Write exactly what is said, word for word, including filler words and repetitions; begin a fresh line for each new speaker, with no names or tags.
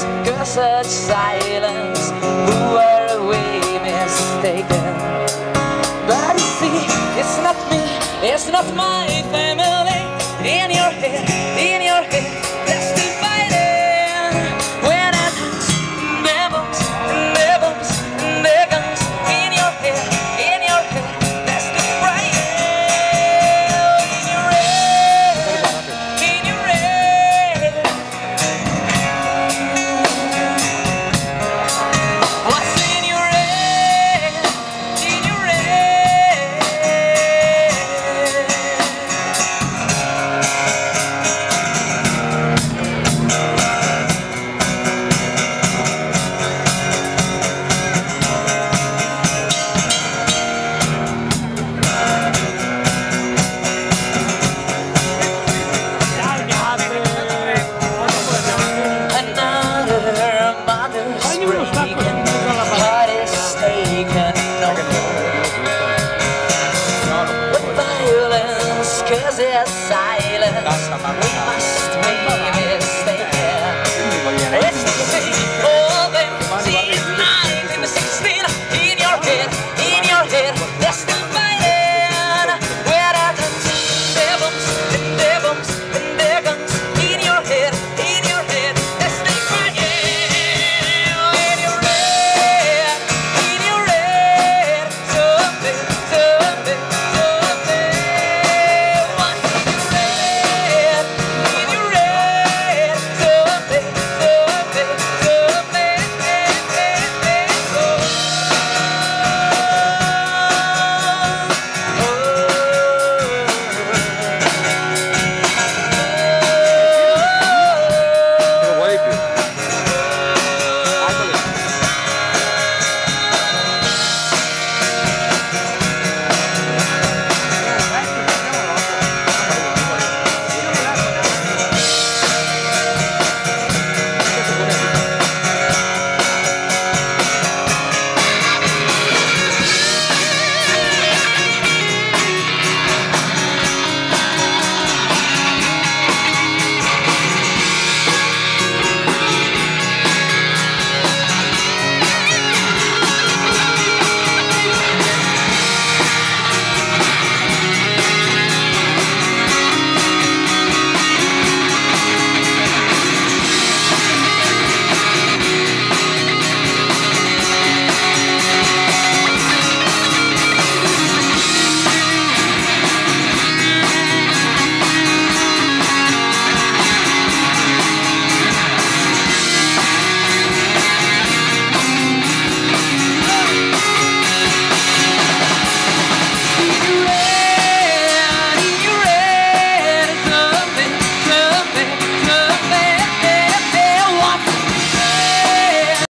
cursed silence, who are we mistaken? But you see, it's not me, it's not my family. In your head, in your head, that's divided. When it hurts, devils, devils, devils. In your head, in your head, that's divided. In your head, in your head. What's in your head, in your head? Cause it's silence, we must